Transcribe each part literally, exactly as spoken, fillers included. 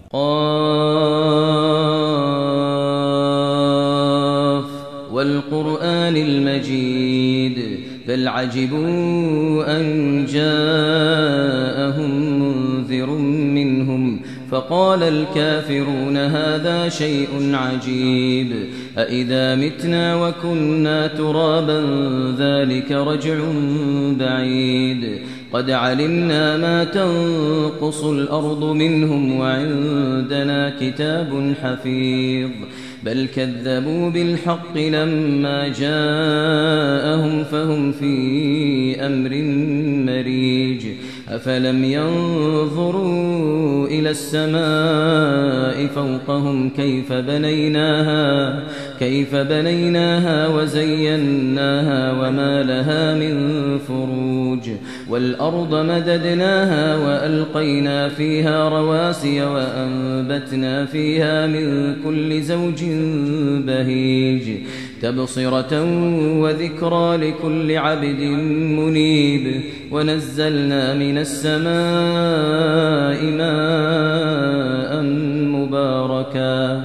قاف والقرآن المجيد بل عجبوا أن جاءهم منذر منهم فقال الكافرون هذا شيء عجيب أإذا متنا وكنا ترابا ذلك رجع بعيد قد علمنا ما تنقص الأرض منهم وعندنا كتاب حفيظ بل كذبوا بالحق لما جاءهم فهم في أمر مريج أفلم ينظروا إلى السماء فوقهم كيف بنيناها كيف بنيناها وزيناها وما لها من فروج والأرض مددناها وألقينا فيها رواسي وأنبتنا فيها من كل زوج بهيج تبصرة وذكرى لكل عبد منيب ونزلنا من السماء ماء مباركا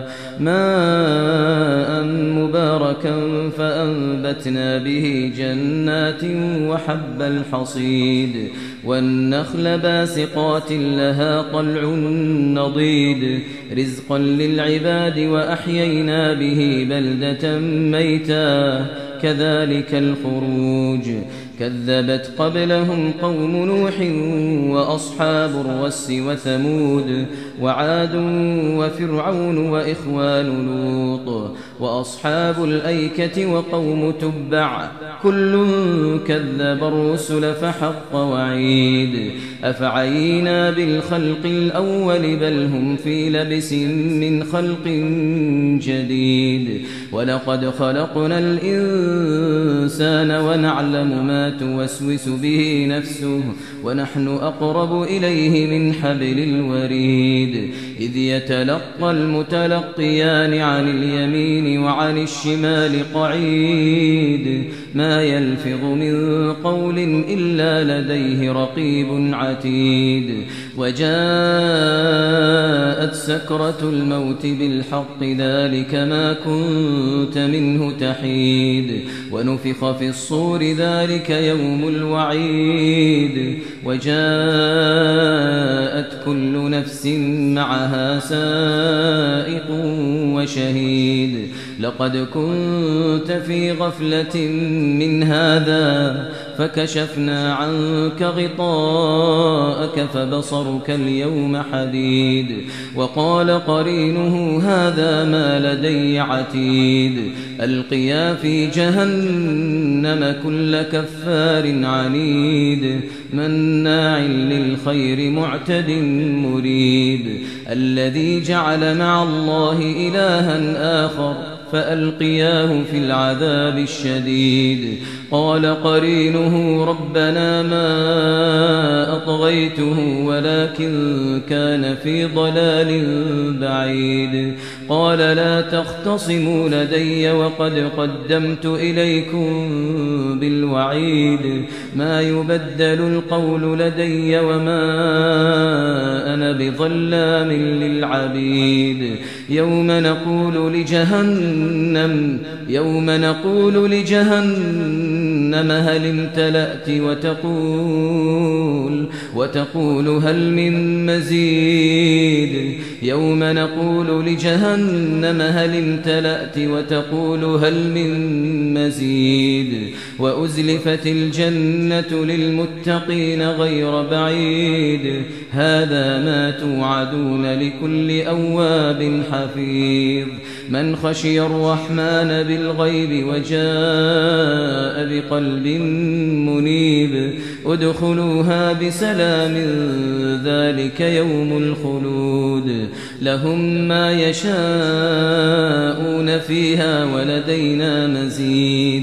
ماء مباركا فأنبتنا به جنات وحب الحصيد والنخل باسقات لها طلع نضيد رزقا للعباد وأحيينا به بلدة ميتا كذلك الخروج كذبت قبلهم قوم نوح وأصحاب الرس وثمود وعاد وفرعون وإخوان لوط وأصحاب الأيكة وقوم تبع كل كذب الرسل فحق وعيد أفعينا بالخلق الأول بل هم في لبس من خلق جديد ولقد خلقنا الإنسان ونعلم ما توسوس به نفسه ونحن أقرب إليه من حبل الوريد إذ يتلقى المتلقيان عن اليمين وعن الشمال قعيد ما يلفظ من قول إلا لديه رقيب عتيد وجاءت سكرة الموت بالحق ذلك ما كنت منه تحيد ونفخ في الصور ذلك يوم الوعيد وجاءت كل نفس معها سائق وشهيد لقد كنت في غفلة من هذا فكشفنا عنك غطاءك فبصرك اليوم حديد وقال قرينه هذا ما لدي عتيد ألقيا في جهنم كل كفار عنيد مناع للخير معتد مريب الذي جعل مع الله إلها آخر فألقياه في العذاب الشديد قال قرينه ربنا ما أطغيته ولكن كان في ضلال بعيد قال لا تختصموا لدي وقد قدمت إليكم بالوعيد ما يبدل القول لدي وما أنا بظلام للعبيد يوم نقول لجهنم يوم نقول لجهنم هل امتلأت وتقول وتقول هل من مزيد يوم نقول لجهنم هل امتلأت وتقول هل من مزيد وأزلفت الجنة للمتقين غير بعيد هذا ما توعدون لكل أواب حفيظ من خشي الرحمن بالغيب وجاء بقلب منيب ادخلوها بسلام ذلك يوم الخلود لهم ما يشاءون فيها ولدينا مزيد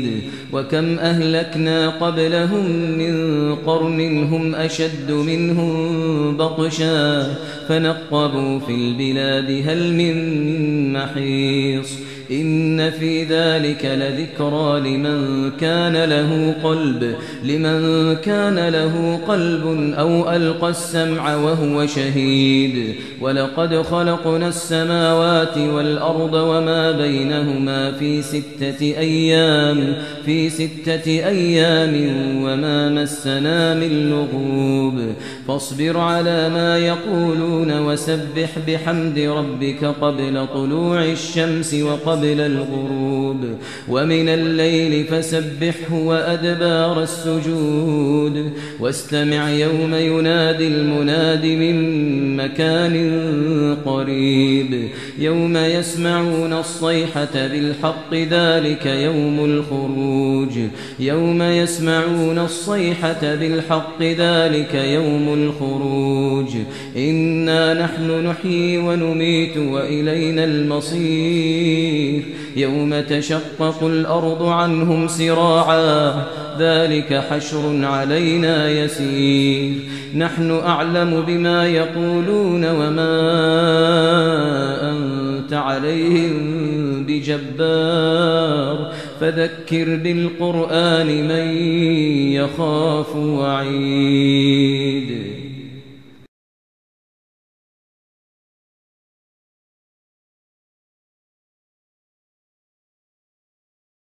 وكم أهلكنا قبلهم من قرن هم أشد منهم بطشا فنقبوا في البلاد هل من محيص إن في ذلك لذكرى لمن كان له قلب لمن كان له قلب أو ألقى السمع وهو شهيد ولقد خلقنا السماوات والأرض وما بينهما في ستة أيام في ستة أيام وما مسنا من لغوب فاصبر على ما يقولون وسبح بحمد ربك قبل طلوع الشمس وقبل قبل الغروب ومن الليل فسبحه وأدبار السجود واستمع يوم ينادي المناد من مكان قريب يوم يسمعون الصيحة بالحق ذلك يوم الخروج يوم يسمعون الصيحة بالحق ذلك يوم الخروج إنا نحن نحيي ونميت وإلينا المصير يوم تشقق الأرض عنهم سراعا ذلك حشر علينا يسير نحن أعلم بما يقولون وما أنت عليهم بجبار فذكر بالقرآن من يخاف وعيد